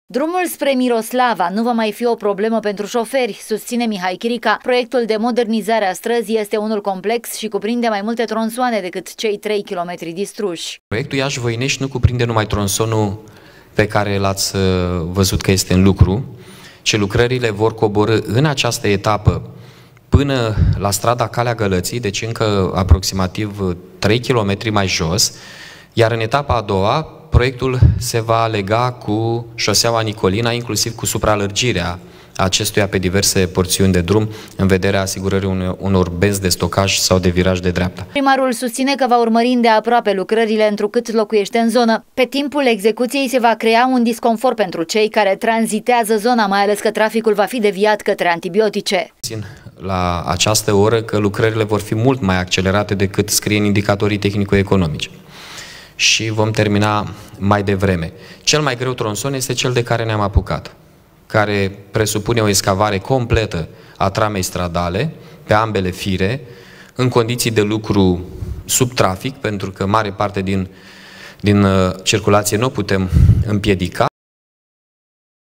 Drumul spre Miroslava nu va mai fi o problemă pentru șoferi, susține Mihai Chirica. Proiectul de modernizare a străzii este unul complex și cuprinde mai multe tronsoane decât cei 3 km distruși. Proiectul Iași-Voinești nu cuprinde numai tronsonul pe care l-ați văzut că este în lucru, ci lucrările vor coborî în această etapă până la strada Calea Gălății, deci încă aproximativ 3 km mai jos, iar în etapa a doua, proiectul se va lega cu șoseaua Nicolina, inclusiv cu supralărgirea acestuia pe diverse porțiuni de drum, în vederea asigurării unor benzi de stocaj sau de viraj de dreapta. Primarul susține că va urmări îndeaproape lucrările întrucât locuiește în zonă. Pe timpul execuției se va crea un disconfort pentru cei care tranzitează zona, mai ales că traficul va fi deviat către antibiotice. La această oră că lucrările vor fi mult mai accelerate decât scrie în indicatorii tehnico-economici și vom termina mai devreme. Cel mai greu tronson este cel de care ne-am apucat, care presupune o excavare completă a tramei stradale pe ambele fire, în condiții de lucru sub trafic, pentru că mare parte din circulație nu o putem împiedica.